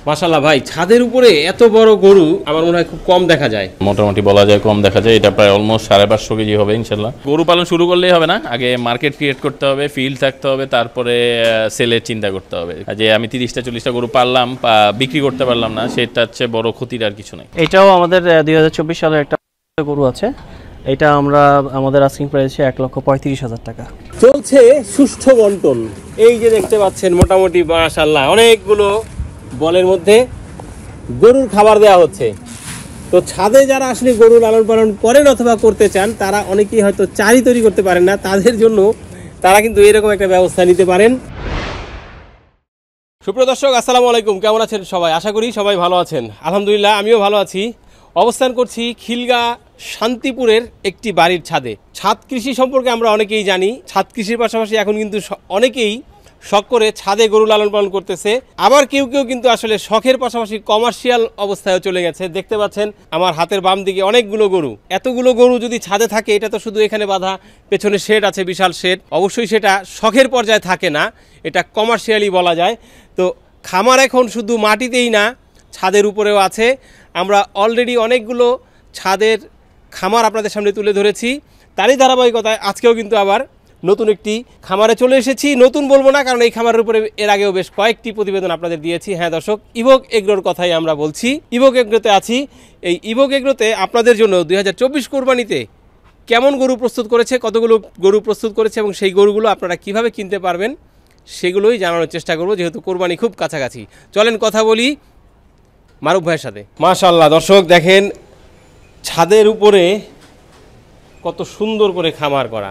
মাশাআল্লাহ ভাই, ছাদের উপরে এত বড় গরু আমার মনে হয় খুব কম দেখা যায়। মোটামুটি বলা যায় কম দেখা যায়। এটা প্রায় অলমোস্ট 550 কেজি হবে ইনশাল্লাহ। গরু পালন শুরু করলেই হবে না, আগে মার্কেট ক্রিয়েট করতে হবে, ফিল্ড থাকতে হবে, তারপরে সেলের চিন্তা করতে হবে। যে আমি 30টা 40টা গরু পারলাম বিক্রি করতে পারলাম না, সেটা হচ্ছে বড় ক্ষতির আর কিছু নাই। এটাও আমাদের 2024 সালের একটা গরু আছে, এটা আমরা আমাদের আস্কিং প্রাইস 1,35,000 টাকা। চলছে সুষ্ঠু বন্টন। এই যে দেখতে পাচ্ছেন মোটামুটি মাশাআল্লাহ অনেকগুলো বলের মধ্যে গরুর খাবার দেওয়া হচ্ছে। তো ছাদে যারা আসলে গরু লালন পালন করেন অথবা করতে চান, তারা অনেকেই হয়তো চারি তৈরি করতে পারেন না, তাদের জন্য তারা কিন্তু এরকম একটা ব্যবস্থা নিতে পারেন। সুপ্রিয় দর্শক, আসসালামু আলাইকুম, কেমন আছেন সবাই? আশা করি সবাই ভালো আছেন। আলহামদুলিল্লাহ আমিও ভালো আছি। অবস্থান করছি খিলগা শান্তিপুরের একটি বাড়ির ছাদে। ছাদ কৃষি সম্পর্কে আমরা অনেকেই জানি। ছাদ কৃষির পাশাপাশি এখন কিন্তু অনেকেই শখ করে ছাদে গরু লালন পালন করতেছে। আবার কেউ কেউ কিন্তু আসলে শখের পাশাপাশি কমার্শিয়াল অবস্থায় চলে গেছে। দেখতে পাচ্ছেন আমার হাতের বাম দিকে অনেকগুলো গরু। এতগুলো গরু যদি ছাদে থাকে, এটা তো শুধু এখানে বাঁধা, পেছনে শেড আছে, বিশাল শেড। অবশ্যই সেটা শখের পর্যায়ে থাকে না, এটা কমার্শিয়ালি বলা যায়। তো খামার এখন শুধু মাটিতেই না, ছাদের উপরেও আছে। আমরা অলরেডি অনেকগুলো ছাদের খামার আপনাদের সামনে তুলে ধরেছি। তারই ধারাবাহিকতায় আজকেও কিন্তু আবার নতুন একটি খামারে চলে এসেছি। নতুন বলবো না, কারণ এই খামারের উপরে এর আগেও বেশ কয়েকটি প্রতিবেদন আপনাদের দিয়েছি। হ্যাঁ দর্শক, ইভোক এগ্রোর কথাই আমরা বলছি। ইভোক এগ্রোতে আছি। এই ইভোক এগ্রোতে আপনাদের জন্য 2024 কোরবানিতে কেমন গরু প্রস্তুত করেছে, কতগুলো গরু প্রস্তুত করেছে এবং সেই গরুগুলো আপনারা কিভাবে কিনতে পারবেন সেগুলোই জানানোর চেষ্টা করব, যেহেতু কোরবানি খুব কাছাকাছি। চলেন কথা বলি মারুফ ভাইয়ের সাথে। মাশাআল্লাহ দর্শক, দেখেন ছাদের উপরে কত সুন্দর করে খামার করা।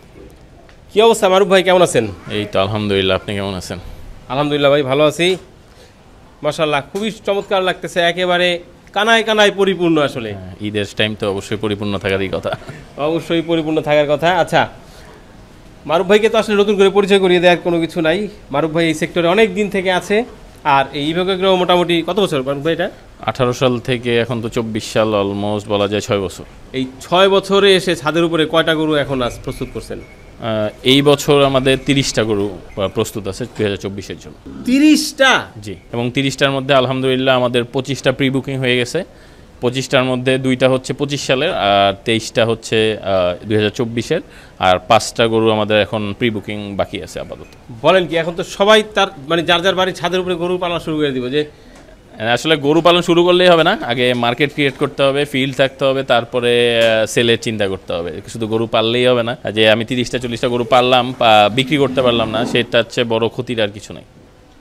কি অবস্থা মারুফ ভাই, কেমন আছেন? এই তো আলহামদুলিল্লাহ, আপনি কেমন আছেন? আলহামদুলিল্লাহ ভাই, ভালো আছি। মাশাআল্লাহ খুবই চমৎকার লাগতেছে, একেবারে কানায় কানায় পরিপূর্ণ। আসলে ঈদের টাইম তো অবশ্যই পরিপূর্ণ থাকারই কথা। অবশ্যই পরিপূর্ণ থাকার কথা। আচ্ছা, মারুফ ভাইকে তো আসলে নতুন করে পরিচয় করিয়ে দেওয়ার কোনো কিছু নাই। মারুফ ভাই এই সেক্টরে অনেক দিন থেকে আছে। আর এই ইভোক এগ্রো মোটামুটি কত বছর মারুফ ভাই? এটা 18 সাল থেকে এখন তো 24 সাল, অলমোস্ট বলা যায় 6 বছর। এই 6 বছরে এসে ছাদের উপরে কয়টা গরু এখন আজ প্রস্তুত করছেন? এই বছর আমাদের 30টা গরু প্রস্তুত আছে 2024-এর জন্য। 30টা? জি। এবং 30টার মধ্যে আলহামদুলিল্লাহ আমাদের 25টা প্রি বুকিং হয়ে গেছে। 25টার মধ্যে 2টা হচ্ছে 25 সালের, আর 23টা হচ্ছে 2024-এর, আর 5টা গরু আমাদের এখন প্রি বুকিং বাকি আছে আপাতত। বলেন কি, এখন তো সবাই তার মানে যার যার বাড়ির ছাদের উপরে গরু পালন শুরু করে দিব? যে আসলে গরু পালন শুরু করলেই হবে না, আগে মার্কেট ক্রিয়েট করতে হবে, ফিল্ড থাকতে হবে, তারপরে সেলের চিন্তা করতে হবে। শুধু গরু পাললেই হবে না, যে আমি 30টা 40টা গরু পারলাম বিক্রি করতে পারলাম না, সেটা হচ্ছে বড় ক্ষতির আর কিছু নাই।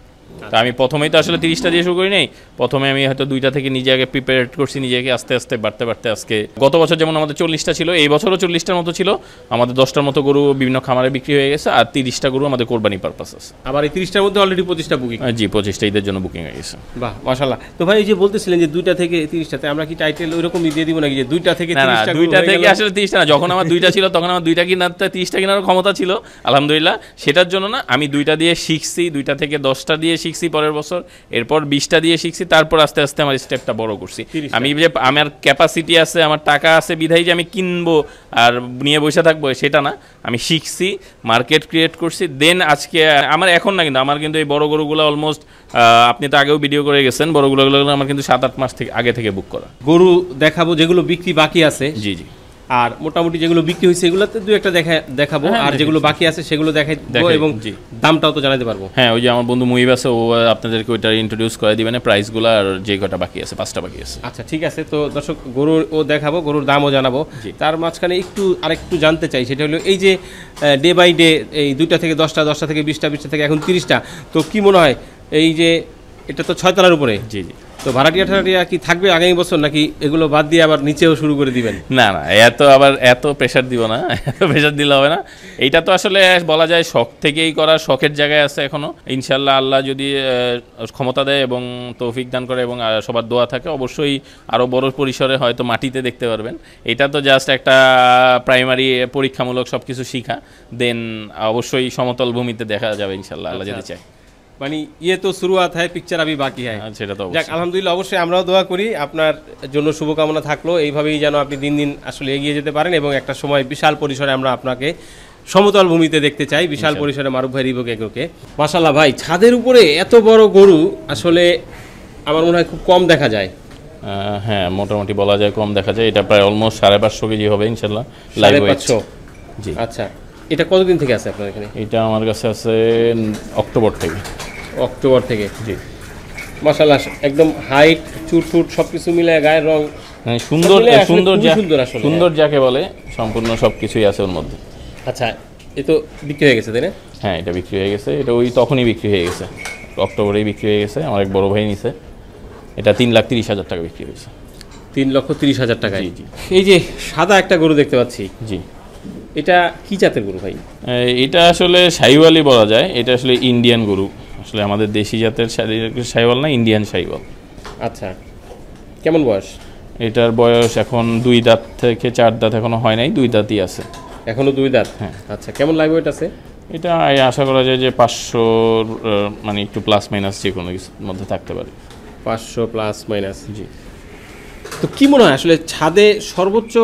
তা আমি প্রথমেই তো আসলে 30টা দিয়ে শুরু করি নাই। প্রথমে আমি হয়তো 2টা থেকে নিজে আগে প্রিপেয়ার করছি, নিজেকে আস্তে আস্তে বাড়তে বাড়তে আজকে গত বছর যেমন আমাদের 40টা ছিল, এই বছরও 40টার মতো ছিল। আমাদের 10টার মতো গরু বিভিন্ন খামারে বিক্রি হয়ে গেছে, আর 30টা গরু আমাদের কোরবানি পারপাস আছে। আবার এই 30টার মধ্যে অলরেডি 25টা বুকিং? জি, 25টা ঈদের জন্য বুকিং হয়ে গেছে। বাহ মাশাআল্লাহ। তো ভাই এই যে বলতেছিলেন যে 2টা থেকে 30টাতে, আমরা কি টাইটেল ওইরকম দিয়ে দিব নাকি যে 2টা থেকে 30টা? না, 2টা থেকে আসলে 30টা না। যখন আমার 2টা ছিল তখন আমার 2টা কিনার 30টা কেনার ক্ষমতা ছিল আলহামদুলিল্লাহ। সেটার জন্য না, আমি 2টা দিয়ে শিখছি, 2টা থেকে 10টা দিয়ে শিখছি, পরের বছর এরপর 20টা দিয়ে শিখছি, তারপর আস্তে আস্তে আমার স্টেপটা বড় করছি। আমি যে আমার ক্যাপাসিটি আছে, আমার টাকা আছে বিধাই যে আমি কিনবো আর নিয়ে বসে থাকবো সেটা না, আমি শিখছি, মার্কেট ক্রিয়েট করছি, দেন আজকে আমার এখন না, কিন্তু আমার কিন্তু এই বড় গরুগুলো অলমোস্ট আপনি তো আগেও ভিডিও করে গেছেন, বড় গরুগুলো আমার কিন্তু 7-8 মাস থেকে আগে থেকে বুক করা। গরু দেখাবো যেগুলো বিক্রি বাকি আছে। জি জি। আর মোটামুটি যেগুলো বিক্রি হয়েছে এগুলোতে দু একটা দেখাবো, আর যেগুলো বাকি আছে সেগুলো দেখাবো এবং দামটাও তো জানাতে পারবো। হ্যাঁ, ওই যে আমার বন্ধু মুহিব আছে, ও আপনাদেরকে ওইটা ইন্ট্রোডিউস করে দিবেন, প্রাইসগুলো আর যে কটা বাকি আছে, 5টা বাকি আছে। আচ্ছা ঠিক আছে। তো দর্শক, গরু ও দেখাবো, গরুর দামও জানাবো। তার মাঝখানে আরেকটু জানতে চাই, সেটা হলো এই যে ডে বাই ডে এই 2টা থেকে 10টা, 10টা থেকে 20টা, 20টা থেকে এখন 30টা, তো কি মনে হয় এই যে এটা তো 6 তলার উপরে? জি জি। তো ভাড়াটিয়া ঠাড়াটিয়া কি থাকবে আগামী বছর, নাকি এগুলো বাদ দিয়ে আবার নিচেও শুরু করে দিবেন? না না, এত প্রেশার দিব না, এত প্রেশার দিলে হবে না। এইটা তো আসলে বলা যায় শখ থেকেই করা, শখের জায়গায় আছে এখনো। ইনশাল্লাহ আল্লাহ যদি ক্ষমতা দেয় এবং তৌফিক দান করে এবং সবার দোয়া থাকে, অবশ্যই আরও বড় পরিসরে হয়তো মাটিতে দেখতে পারবেন। এটা তো জাস্ট একটা প্রাইমারি পরীক্ষামূলক সব কিছু শিখা, দেন অবশ্যই সমতল ভূমিতে দেখা যাবে ইনশাল্লাহ, আল্লাহ যদি চায়। মানে ইয়ে তো শুরুয়াত হয়, পিকচার আবি বাকি হয়। সেটা তো যাক, আলহামদুলিল্লাহ। অবশ্যই আমরাও দোয়া করি, আপনার জন্য শুভকামনা থাকলো। এইভাবেই যেন আপনি দিন দিন আসলে এগিয়ে যেতে পারেন এবং একটা সময় বিশাল পরিসরে আমরা আপনাকে সমতল ভূমিতে দেখতে চাই, বিশাল পরিসরে মারুফ ভাই ইভোক এগ্রোকে। মাশাআল্লাহ ভাই, ছাদের উপরে এত বড় গরু আসলে আমার মনে হয় খুব কম দেখা যায়। হ্যাঁ, মোটামুটি বলা যায় কম দেখা যায়। এটা প্রায় অলমোস্ট 550 কেজি হবে ইনশাল্লাহ লাইভ ওয়েট। 550। জি। আচ্ছা, এটা কতদিন থেকে আছে আপনার এখানে? এটা আমার কাছে আছে অক্টোবর থেকে। অক্টোবর থেকে। জি। মাশাআল্লাহ, একদম হাইট, চুট ফুট সবকিছু মিলে গায়ের রং সুন্দর সুন্দর আসলে। সুন্দর যাকে বলে সম্পূর্ণ সবকিছুই আছে ওর মধ্যে। আচ্ছা, এ তো বিক্রি হয়ে গেছে তাই না? হ্যাঁ, এটা বিক্রি হয়ে গেছে। এটা ওই তখনই বিক্রি হয়ে গেছে, অক্টোবরেই বিক্রি হয়ে গেছে। আমার এক বড় ভাই নিছে। এটা 3,30,000 টাকা বিক্রি হয়েছে। 3,30,000 টাকায়। জি জি। এই যে সাদা একটা গরু দেখতে পাচ্ছি, জি। এটা কি জাতের গরু ভাই? এটা আসলে শাহিওয়ালই বলা যায়। এটা আসলে ইন্ডিয়ান গরু, আসলে আমাদের দেশি জাতের শাহিওয়াল না, ইন্ডিয়ান শাহিওয়াল। আচ্ছা, কেমন বয়স? এটার বয়স এখন 2 দাঁত থেকে 4 দাঁত এখনো হয় নাই, 2 দাঁতই আছে এখনো 2 দাঁত। হ্যাঁ। আচ্ছা, কেমন লাইভ ওয়েট আছে? এটা আশা করা যায় যে 500 মানে একটু প্লাস মাইনাস যে কোনো কিছুর মধ্যে থাকতে পারে। 500 প্লাস মাইনাস। জি। তো কি মনে হয় আসলে ছাদে সর্বোচ্চ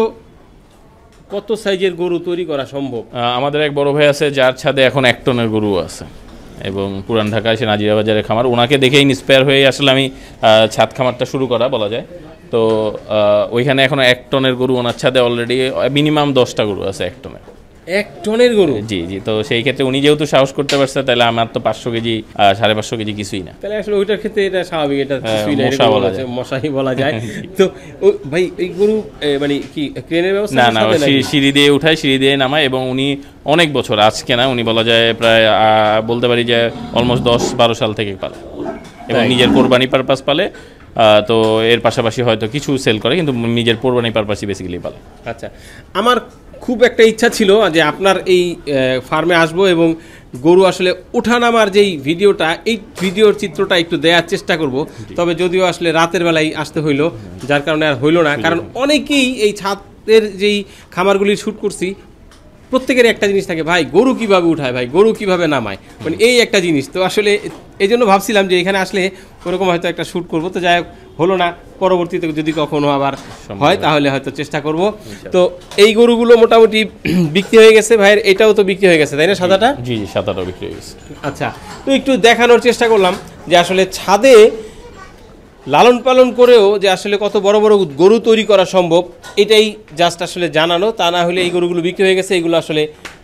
কত সাইজের গরু তৈরি করা সম্ভব? আমাদের এক বড় ভাই আছে যার ছাদে এখন 1 টনের গরু আছে, এবং পুরান ঢাকায় সে নাজিরা বাজারের খামার। ওনাকে দেখে ইন্সপায়ার হয়ে আসলে আমি ছাদ খামারটা শুরু করা বলা যায়। তো ওইখানে এখন 1 টনের গরু ওনার ছাদে অলরেডি মিনিমাম 10টা গরু আছে 1 টনের। 1 টনের গরু? জি জি। তো সেই ক্ষেত্রে উনি যেহেতু সাহস করতে পারছে, তাহলে আমার তো 500 কেজি 550 কেজি কিছুই না। তাহলে আসলে ওইটার ক্ষেত্রে এটা স্বাভাবিক, এটা কিছুই না, মশা বলা যায়। মশাই বলা যায়। তো ভাই এই গরু মানে কি ক্রেনের ব্যবস্থা? না না, সিঁড়ি দিয়ে উঠায়, সিঁড়ি দিয়ে নামায়, এবং উনি অনেক বছর, আজকে না, উনি বলা যায় প্রায় বলতে পারি যে অলমোস্ট 10-12 সাল থেকে পালে, এবং নিজের কোরবানি পারপাস পালে। তো এর পাশাপাশি হয়তো কিছু সেল করে, কিন্তু নিজের কোরবানি পারপাসই বেসিক্যালি পালে। আচ্ছা, আমার খুব একটা ইচ্ছা ছিল যে আপনার এই ফার্মে আসবো এবং গরু আসলে ওঠানামার যেই ভিডিওটা, এই ভিডিওর চিত্রটা একটু দেওয়ার চেষ্টা করব। তবে যদিও আসলে রাতের বেলায় আসতে হইলো, যার কারণে আর হইলো না। কারণ অনেকেই এই ছাদের যেই খামারগুলির শ্যুট করছি, প্রত্যেকের একটা জিনিস থাকে, ভাই গরু কিভাবে উঠায়, ভাই গরু কিভাবে নামায়, মানে এই একটা জিনিস। তো আসলে এই জন্য ভাবছিলাম যে এখানে আসলে ওরকম হয়তো একটা শ্যুট করবো। তো যাই হোক, হলো না। পরবর্তীতে যদি কখনো আবার হয় তাহলে হয়তো চেষ্টা করব। তো এই গরুগুলো মোটামুটি বিক্রি হয়ে গেছে ভাইয়ের, এটাও তো বিক্রি হয়ে গেছে তাই না, সাদাটা? জি জি, সাদাটাও বিক্রি হয়ে গেছে। আচ্ছা, তো একটু দেখানোর চেষ্টা করলাম যে আসলে ছাদে লালন পালন করেও যে আসলে কত বড় বড় গরু তৈরি করা সম্ভব, এটাই জাস্ট আসলে জানানো। তা না হলে এই গরুগুলো বিক্রি হয়ে গেছে, এগুলো আসলে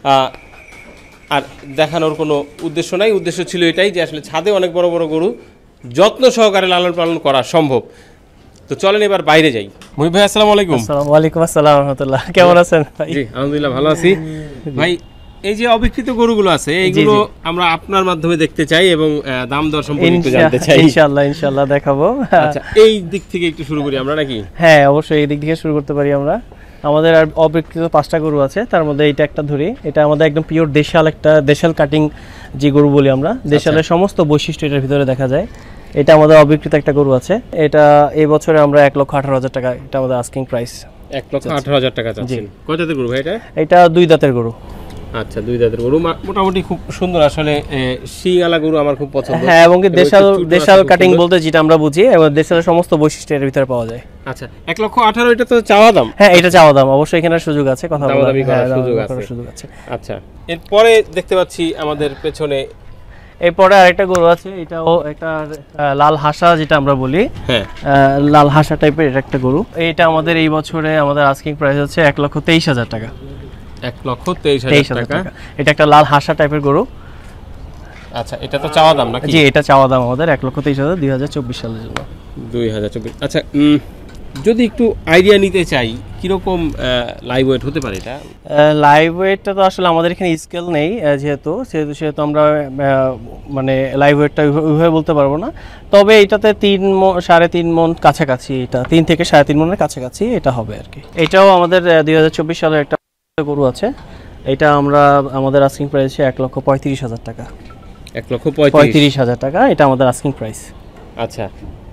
আর দেখানোর কোনো উদ্দেশ্য নাই। উদ্দেশ্য ছিল এটাই যে আসলে ছাদে অনেক বড় বড় গরু যত্ন সহকারে লালন পালন করা সম্ভব। তো চলেন এবার বাইরে যাই। মুহিব ভাই, আসসালামু আলাইকুম। ওয়ালাইকুম আসসালাম রাহমাতুল্লাহ। কেমন আছেন ভাই? জি আলহামদুলিল্লাহ ভালো আছি। ভাই, এই যে অবিকৃত গরুগুলো আছে, এইগুলো আমরা আপনার মাধ্যমে দেখতে চাই এবং দাম দর সম্পর্কে একটু জানতে চাই। ইনশাআল্লাহ দেখাবো। আচ্ছা, এই দিক থেকে একটু শুরু করি আমরা নাকি? হ্যাঁ, অবশ্যই এই দিক থেকে শুরু করতে পারি আমরা। আমাদের আর অবিকৃত 5টা গরু আছে, তার মধ্যে এইটা একটা ধরি। এটা আমাদের একদম পিওর দেশাল কাটিং যে গরু বলি আমরা, দেশালের সমস্ত বৈশিষ্ট্য এটার ভিতরে দেখা যায়। এটা আমাদের অবিকৃত একটা গরু আছে। এটা এই বছরে আমরা 1,18,000 টাকা, এটা আমাদের আস্কিং প্রাইস। 1,18,000 টাকা চাচ্ছেন? কয় দাঁতের গরু ভাই এটা? এটা 2 দাঁতের গরু। আচ্ছা, 2 দাঁতের গরু, মোটামুটি খুব সুন্দর আসলে। শিংওয়ালা গরু আমার খুব পছন্দ। হ্যাঁ, এবং দেশাল কাটিং বলতে যেটা আমরা বুঝি, এবং দেশালের সমস্ত বৈশিষ্ট্য এর ভিতরে পাওয়া যায়। আচ্ছা, 1,18,000 এটা তো চাওয়া দাম? হ্যাঁ, এটা চাওয়া দাম। অবশ্যই এখানে সুযোগ আছে, কথা বলার সুযোগ আছে। আচ্ছা, এরপরে দেখতে পাচ্ছি আমাদের পেছনে এরপরে আরেকটা গরু আছে। এটাও একটা লাল হাসা যেটা আমরা বলি, হ্যাঁ লাল হাসা টাইপের এটা একটা গরু। এটা আমাদের এই বছরে আমাদের আস্কিং প্রাইস হচ্ছে 1,23,000 টাকা। 1,23,000 টাকা। এটা একটা লাল হাসা টাইপের গরু। আচ্ছা, এটা তো চাওয়া দাম নাকি? জি, এটা চাওয়া দাম আমাদের 1,23,000 2024 সালের জন্য। 2024। আচ্ছা, যদি একটু আইডিয়া নিতে চাই, কিরকম লাইভ ওয়েট হতে পারে এটা? লাইভ ওয়েটটা তো আসলে আমাদের এখানে স্কেল নেই, যেহেতু আমরা মানে লাইভ ওয়েটটা ওইভাবে বলতে পারবো না। তবে এটাতে 3.5 মণ কাছাকাছি, এটা 3 থেকে 3.5 মণের কাছাকাছি এটা হবে আর কি। এটাও আমাদের 2024 সালের একটা গরু আছে। এটা আমরা আমাদের আস্কিং প্রাইস 1,35,000 টাকা। 1,35,000 টাকা, এটা আমাদের আস্কিং প্রাইস। আচ্ছা,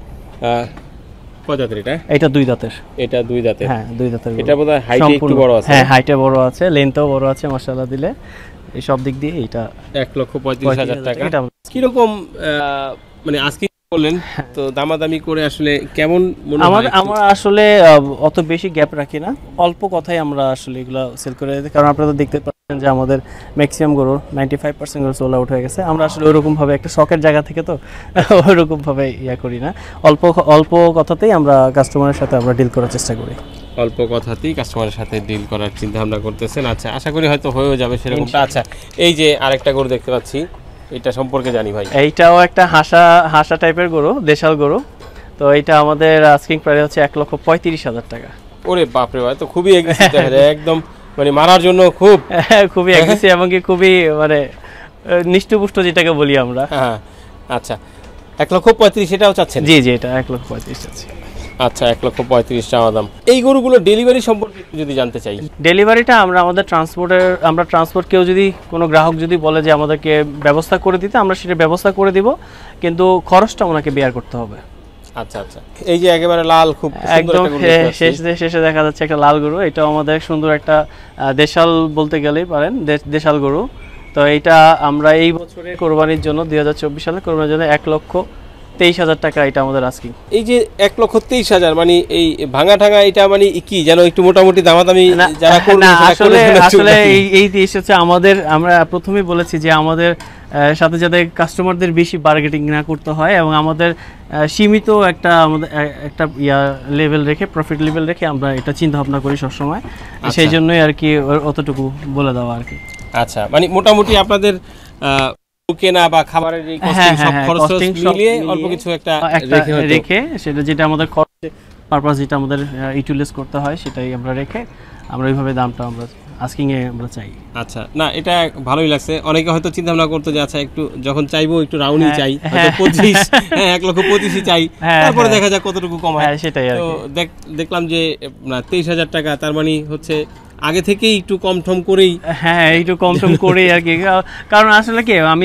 কয় দাঁতের এটা? এটা 2 দাঁতের। এটা 2 দাঁতের? হ্যাঁ, 2 দাঁতের। এটা বোধহয় হাইটে একটু বড় আছে। হ্যাঁ, হাইটে বড় আছে, লেন্থও বড় আছে মাশাআল্লাহ দিলে। এই সব দিক দিয়ে এটা 1,35,000 টাকা। কিরকম মানে আজকে বললেন, তো দামাদামি করে আসলে কেমন মনে হয়? আমরা আসলে অত বেশি গ্যাপ রাখি না, অল্প কথাই আমরা আসলে এগুলো সেল করে দিই। কারণ আপনারা তো দেখতে পাচ্ছেন যে আমাদের ম্যাক্সিমাম গরু 95% গরু সোল আউট হয়ে গেছে। আমরা আসলে ওরকমভাবে একটা শখের জায়গা থেকে তো ওরকমভাবে করি না, অল্প অল্প কথাতেই আমরা কাস্টমারের সাথে আমরা ডিল করার চেষ্টা করি। অল্প কথাতেই কাস্টমারের সাথে ডিল করার চিন্তা ভাবনা করতেছেন। আচ্ছা, আশা করি হয়তো হয়েও যাবে সেরকমটা। আচ্ছা, এই যে আরেকটা গরু দেখতে পাচ্ছি, এটা সম্পর্কে জানি ভাই। এইটাও একটা হাসা টাইপের গরু, দেশাল গরু। তো এইটা আমাদের আস্কিং প্রাইস হচ্ছে 1,35,000 টাকা। ওরে বাপরে ভাই, তো খুবই এগ্রেসিভ দেখা যায়, একদম মানে মারার জন্য খুবই এগ্রেসিভ এবং কি খুবই মানে নিষ্ঠুপুষ্ট যেটাকে বলি আমরা। হ্যাঁ, আচ্ছা 1,35,000 এটাও চাচ্ছেন? জি জি, এটা 1,35,000 আছে। আচ্ছা, 1,35,000 টাকা দাম। এই গরুগুলো ডেলিভারি সম্পর্কে যদি জানতে চাই। ডেলিভারিটা আমাদের ট্রান্সপোর্ট কেউ যদি কোনো গ্রাহক যদি বলে যে আমাদেরকে ব্যবস্থা করে দিতে, আমরা সেটা ব্যবস্থা করে দিব, কিন্তু খরচটা ওনাকে বেয়ার করতে হবে। আচ্ছা আচ্ছা, এই যে একেবারে লাল, খুব একদম শেষে দেখা যাচ্ছে একটা লাল গরু। এটাও আমাদের সুন্দর একটা দেশাল বলতে গেলেই পারেন, দেশাল গরু। তো এইটা আমরা এই বছরে কোরবানির জন্য 2024 সালে কোরবানির জন্য 1,23,000 টাকা এটা আমাদের আস্কিং। এই যে 1,23,000 মানে এই ভাঙা ঠাঙা, এটা মানে কি যেন একটু মোটামুটি দামাদামি যারা করবে আসলে এই দেশ হচ্ছে আমাদের, আমরা প্রথমেই বলেছি যে আমাদের সাথে যাতে কাস্টমারদের বেশি বার্গেটিং না করতে হয় এবং আমাদের সীমিত আমাদের একটা লেভেল রেখে, প্রফিট লেভেল রেখে আমরা এটা চিন্তা ভাবনা করি সবসময়। সেই জন্যই আর কি অতটুকু বলে দেওয়া আর কি। আচ্ছা, মানে মোটামুটি আপনাদের কেনা বা খাবারের এই কস্টিং সব খরচ মিলিয়ে অল্প কিছু একটা রেখে, সেটা যেটা আমাদের খরচ পারপাস যেটা আমাদের ইউটিলাইজ করতে হয় সেটাই আমরা রেখে আমরা ওইভাবে দামটা আমরা আস্কিং এ আমরা চাই। আচ্ছা, না এটা ভালোই লাগছে। অনেকে হয়তো চিন্তা ভাবনা করতে যে আচ্ছা একটু যখন চাইবো একটু রাউন্ডই চাই, হয়তো 25, 1,25,000 চাই, তারপরে দেখা যাক কতটুকু কমায়। সেটাই। তো দেখলাম যে 23,000 টাকা, তার মানে হচ্ছে আগে থেকেই একটু কম ঠম করেই, একটু কম টম করেই আর কি। কারণ আসলে কি আমি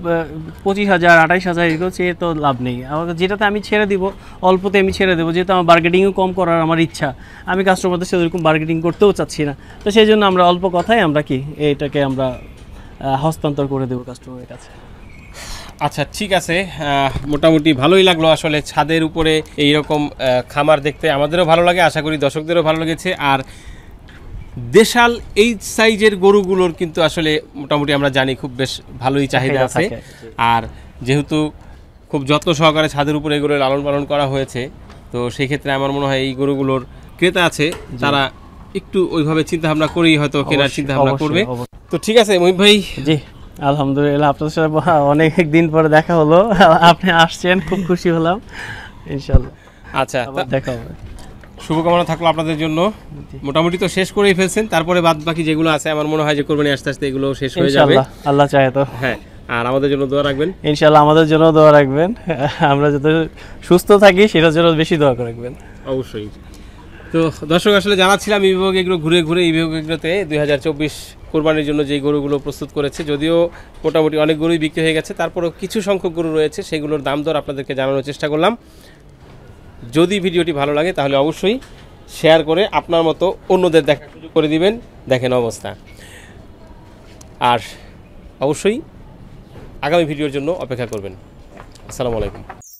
25,000, 28,000 এগুলো চেয়ে তো লাভ নেই। যেটাতে আমি ছেড়ে দিব, অল্পতে আমি ছেড়ে দেবো, যেহেতু আমার বার্গেটিংও কম করার আমার ইচ্ছা, আমি কাস্টমারদের সাথে এরকম বার্গেটিং করতেও চাচ্ছি না। তো সেই জন্য আমরা অল্প কথায় আমরা কি এটাকে আমরা হস্তান্তর করে দেবো কাস্টমারের কাছে। আচ্ছা, ঠিক আছে, মোটামুটি ভালোই লাগলো আসলে ছাদের উপরে এইরকম খামার দেখতে। আমাদেরও ভালো লাগে, আশা করি দর্শকদেরও ভালো লেগেছে। আর দেশাল এই সাইজের গরুগুলোর কিন্তু আসলে মোটামুটি আমরা জানি খুব বেশ ভালোই চাহিদা আছে। আর যেহেতু খুব যত্ন সহকারে ছাদের উপরে এগুলো লালন পালন করা হয়েছে, তো সেই ক্ষেত্রে আমার মনে হয় এই গরুগুলোর ক্রেতা আছে তারা একটু ওইভাবে চিন্তা ভাবনা করেই হয়তো কেনার চিন্তা ভাবনা করবে। তো ঠিক আছে মহিব ভাই। জি, আলহামদুলিল্লাহ, আপনার সাথে অনেক দিন পরে দেখা হলো, আপনি আসছেন, খুব খুশি হলাম। ইনশাআল্লাহ আচ্ছা, দেখা হবে। শুভকামনা থাকলো আপনাদের জন্য। মোটামুটি তো শেষ করেই ফেলছেন, তারপরে বাদ বাকি যেগুলো আছে আমার মনে হয় যে কোরবানি আস্তে আস্তে এগুলো শেষ হয়ে যাবে, আল্লাহ চাহে তো। হ্যাঁ, আর আমাদের জন্য দোয়া রাখবেন ইনশাআল্লাহ, আমাদের জন্য দোয়া রাখবেন, আমরা যাতে সুস্থ থাকি সেটার জন্য বেশি দোয়া রাখবেন অবশ্যই। তো দর্শক, আসলে জানাচ্ছিলাম এই বিভাগ এগুলো ঘুরে ঘুরে এই বিভাগ এগুলোতে 2024 কোরবানির জন্য যে গরুগুলো প্রস্তুত করেছে, যদিও মোটামুটি অনেক গরুই বিক্রি হয়ে গেছে, তারপরেও কিছু সংখ্যক গরু রয়েছে, সেগুলোর দাম দর আপনাদেরকে জানানোর চেষ্টা করলাম। যদি ভিডিওটি ভালো লাগে তাহলে অবশ্যই শেয়ার করে আপনার মতো অন্যদের দেখার সুযোগ করে দিবেন। দেখেন অবস্থা। আর অবশ্যই আগামী ভিডিওর জন্য অপেক্ষা করবেন। আসসালামু আলাইকুম।